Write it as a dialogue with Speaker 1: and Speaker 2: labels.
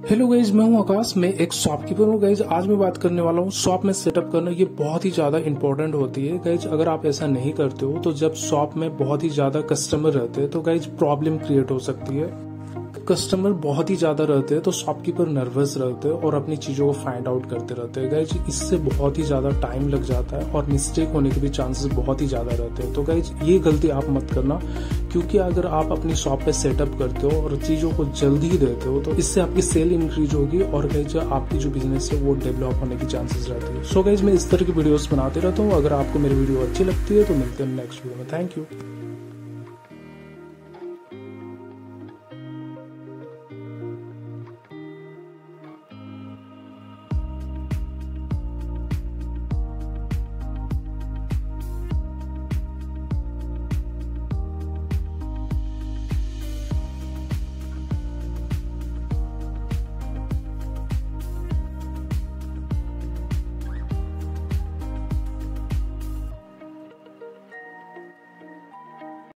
Speaker 1: Hello guys, मैं हूं आकाश। मैं एक शॉपकीपर हूं गाइज। आज मैं बात करने वाला हूं शॉप में सेटअप करना। ये बहुत ही ज्यादा इंपॉर्टेंट होती है गाइज। अगर आप ऐसा नहीं करते हो तो जब शॉप में बहुत ही ज्यादा कस्टमर रहते हैं तो गाइज प्रॉब्लम क्रिएट हो सकती है। कस्टमर बहुत ही ज्यादा रहते हैं तो शॉपकीपर नर्वस रहते हैं और अपनी चीजों को फाइंड आउट करते रहते हैं गाइज। इससे बहुत ही ज्यादा टाइम लग जाता है और मिस्टेक होने के भी चांसेस बहुत ही ज्यादा रहते हैं। तो गाइज ये गलती आप मत करना, क्योंकि अगर आप अपनी शॉप पे सेटअप करते हो और चीजों को जल्दी ही देते हो तो इससे आपकी सेल इंक्रीज होगी और गाइज आपकी जो बिजनेस है वो डेवलप होने की चांसेस रहती है। सो गाइज मैं इस तरह की वीडियोस बनाते रहता हूँ। अगर आपको मेरी वीडियो अच्छी लगती है तो मिलते हैं नेक्स्ट वीडियो में। Thank you.